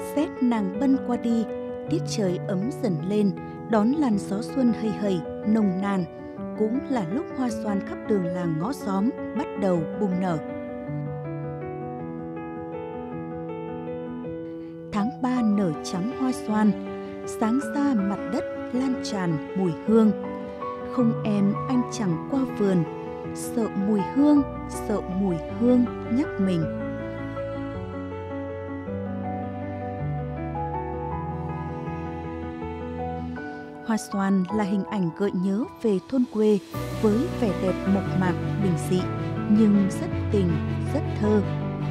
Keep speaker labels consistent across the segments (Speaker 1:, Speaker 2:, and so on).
Speaker 1: Rét nàng bân qua đi, tiết trời ấm dần lên, đón làn gió xuân hây hây, nồng nàn. Cũng là lúc hoa xoan khắp đường làng ngõ xóm bắt đầu bung nở. Tháng 3 nở trắng hoa xoan, sáng ra mặt đất lan tràn mùi hương. Không em anh chẳng qua vườn, sợ mùi hương nhắc mình. Hoa xoan là hình ảnh gợi nhớ về thôn quê với vẻ đẹp mộc mạc bình dị nhưng rất tình, rất thơ.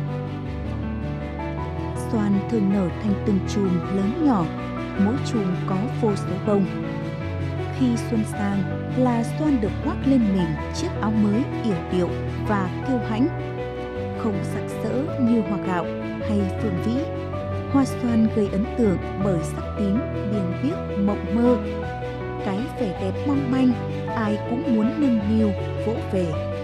Speaker 1: Xoan thường nở thành từng chùm lớn nhỏ, mỗi chùm có vô số bông. Khi xuân sang là xoan được khoác lên mình chiếc áo mới yểu điệu và kiêu hãnh. Không sặc sỡ như hoa gạo hay phương vĩ, hoa xoan gây ấn tượng bởi sắc tím biếng biếc mộng mơ. Cái vẻ đẹp mong manh, ai cũng muốn nâng niu vỗ về.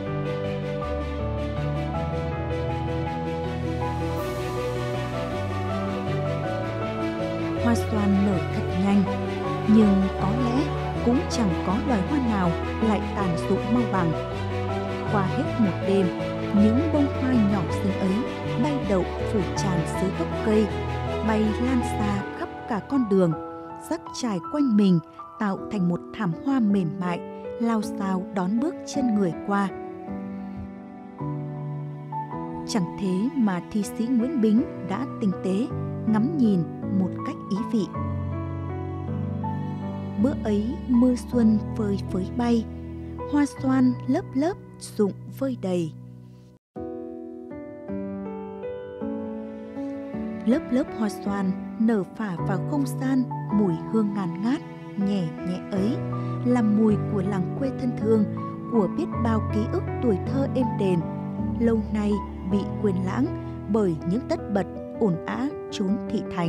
Speaker 1: Hoa xoan nở thật nhanh, nhưng có lẽ cũng chẳng có loài hoa nào lại tàn rụng mau bằng. Qua hết một đêm, những bông hoa nhỏ xinh ấy bay đậu phủ tràn dưới gốc cây, bay lan xa khắp cả con đường, rắc trải quanh mình, tạo thành một thảm hoa mềm mại, lao xao đón bước chân người qua. Chẳng thế mà thi sĩ Nguyễn Bính đã tinh tế ngắm nhìn một cách ý vị. Bữa ấy mưa xuân phơi phới bay, hoa xoan lớp lớp rụng vơi đầy. Lớp lớp hoa xoan nở phả vào không gian mùi hương ngàn ngát, nhẹ nhẹ ấy là mùi của làng quê thân thương, của biết bao ký ức tuổi thơ êm đềm, lâu nay bị quên lãng bởi những tất bật ồn ào chốn thị thành.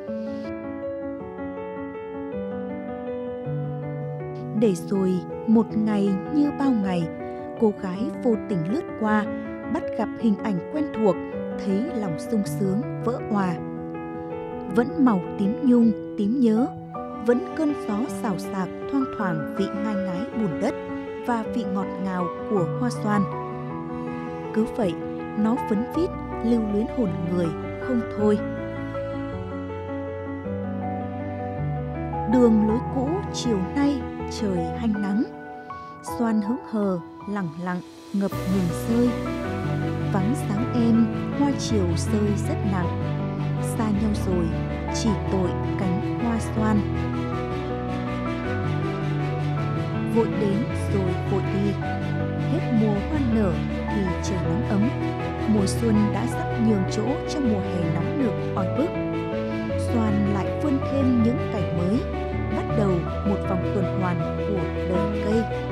Speaker 1: Để rồi một ngày như bao ngày, cô gái vô tình lướt qua, bắt gặp hình ảnh quen thuộc, thấy lòng sung sướng vỡ òa. Vẫn màu tím nhung, tím nhớ, vẫn cơn gió xào xạc thoang thoảng vị ngai ngái bùn đất và vị ngọt ngào của hoa xoan. Cứ vậy, nó phấn vít lưu luyến hồn người không thôi. Đường lối cũ chiều nay trời hanh nắng, xoan hững hờ lẳng lặng ngập ngừng rơi. Vắng sáng em, hoa chiều rơi rất nặng, xa nhau rồi chỉ tội cánh hoa xoan. Vội đến rồi vội đi, hết mùa hoa nở thì trời nắng ấm. Mùa xuân đã sắp nhường chỗ cho mùa hè nóng nực oi bức. Xoan lại vươn thêm những cảnh mới, bắt đầu một vòng tuần hoàn của đời cây.